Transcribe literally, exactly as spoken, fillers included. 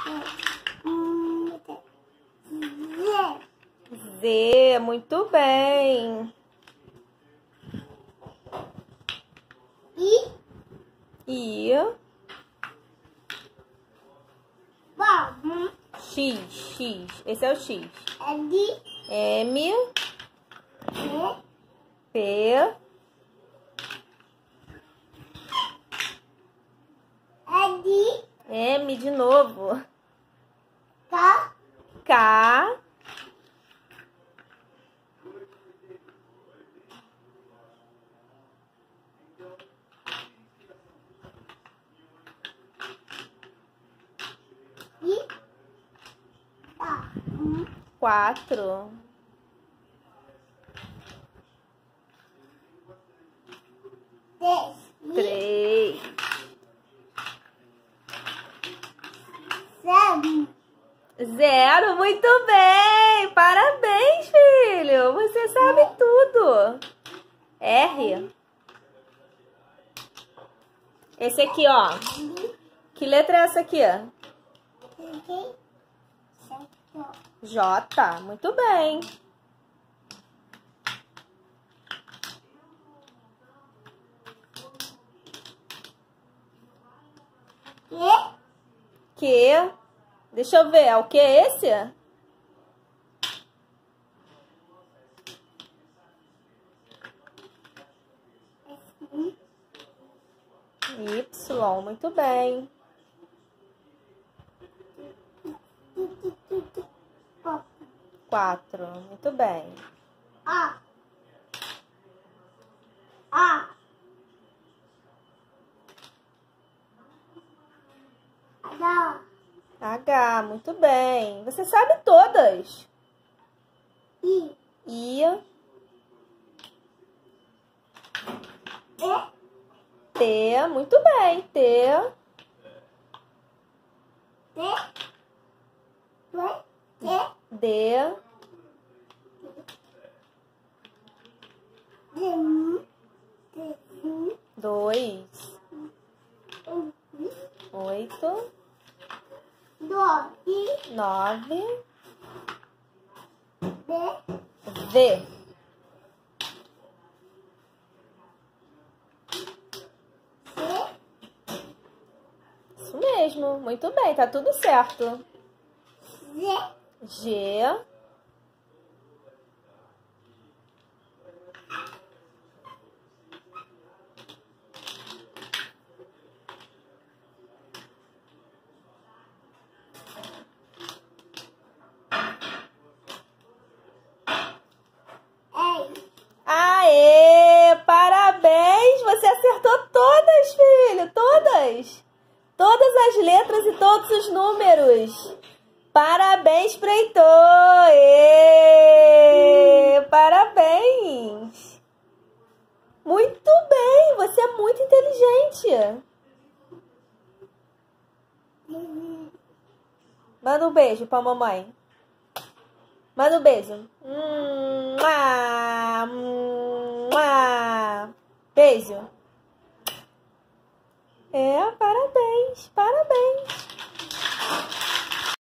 Z, muito bem. I. I. Bom. X, X. Esse é o X. M. M. P. P. N. M de novo. K. K. I. A. Quatro. Três. Três. Zero. Zero, muito bem! Parabéns, filho! Você sabe tudo! R. Esse aqui, ó. Que letra é essa aqui? J. Muito bem. E. Que? Deixa eu ver, é o que esse? Y, muito bem. Quatro, muito bem. A. A. H. H, muito bem. Você sabe todas. I. I. E. T, muito bem. T. T. T. D. D. Dois. Oito. Nove. Nove. D. V. Isso mesmo, muito bem, tá tudo certo. Z. G. Aê! Parabéns! Você acertou todas, filho! Todas! Todas as letras e todos os números! Parabéns para Heitor! Ê! Parabéns! Muito bem! Você é muito inteligente! Manda um beijo pra mamãe. Manda um beijo. Mua, mua. Beijo. É, parabéns, parabéns.